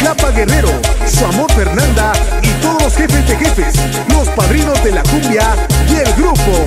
Tlapa Guerrero, Su Amor Fernanda y todos los jefes de jefes, los padrinos de la cumbia y el grupo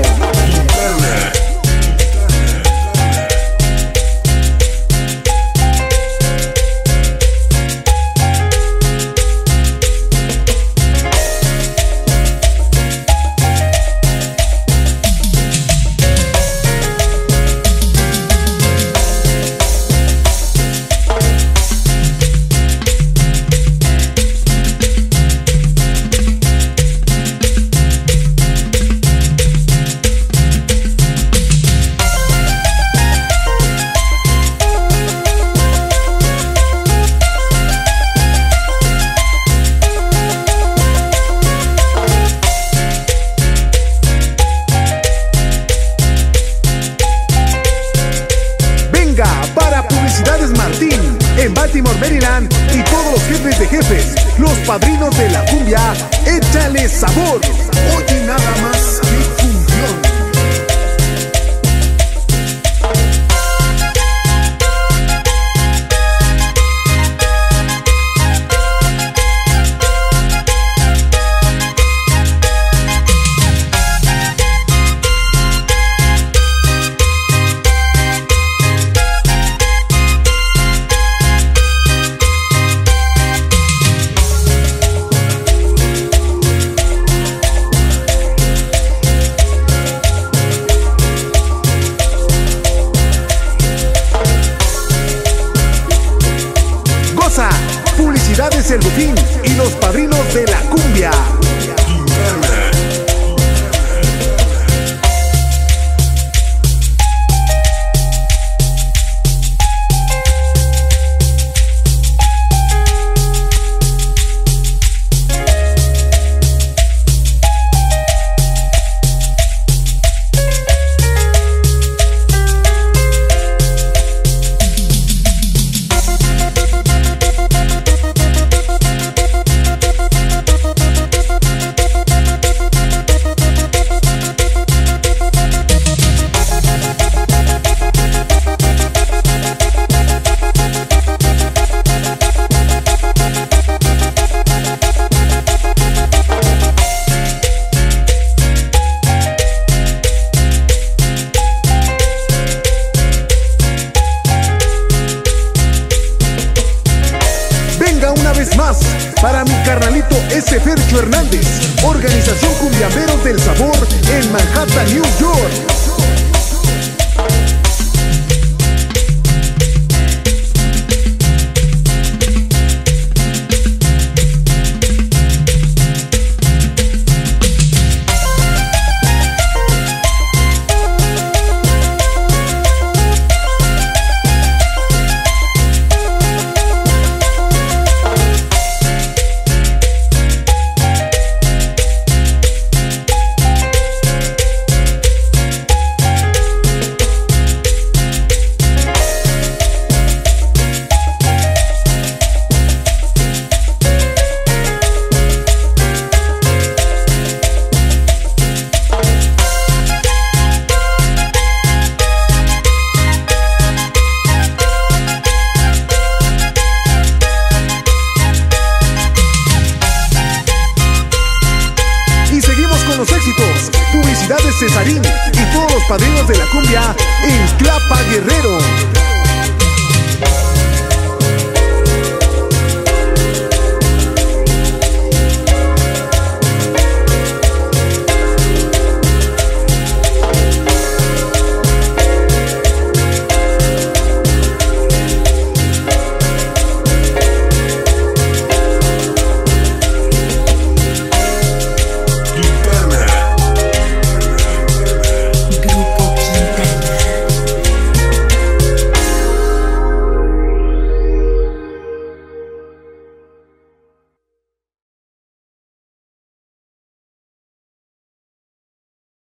para Publicidades Martín en Baltimore, Maryland y todos los jefes de jefes, los padrinos de la cumbia, échale sabor. Oye nada más que cumbión. Publicidades El Bufín y los padrinos de la cumbia. Una vez más para mi carnalito S. Fercho Hernández, Organización Cumbiamberos del Sabor en Manhattan, New York. Los éxitos, Publicidades Cesarín y todos los padrinos de la cumbia en Tlapa Guerrero.